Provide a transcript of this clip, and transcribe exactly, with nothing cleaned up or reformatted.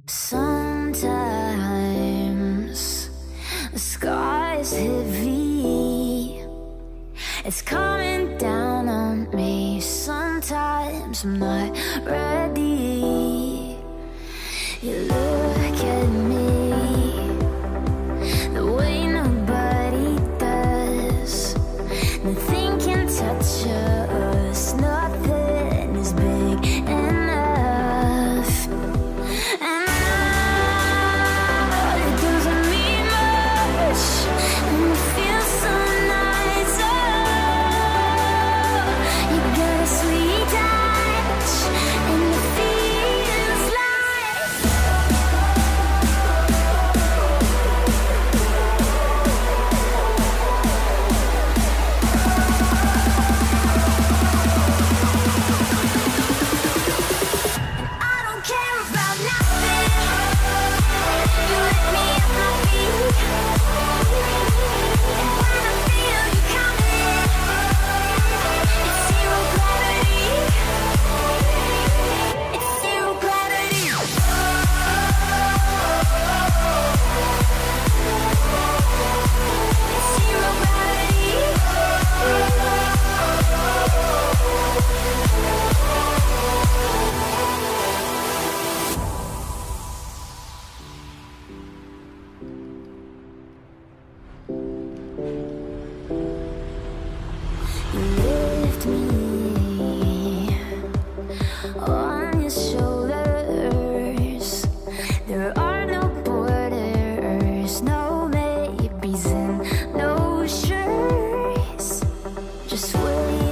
Sometimes the sky is heavy, it's coming down on me. Sometimes I'm not ready. You look at me the way nobody does. Nothing can touch us, nothing is big enough. And now it doesn't mean much, and it feels so nice. Oh, you got a sweet touch, and it feels like I don't care about nothing. You lift me up my feet, and when I feel you coming, it's zero gravity. It's zero gravity. It's zero gravity. You lift me on your shoulders. There are no borders, no maybes and no sure's. Just wait.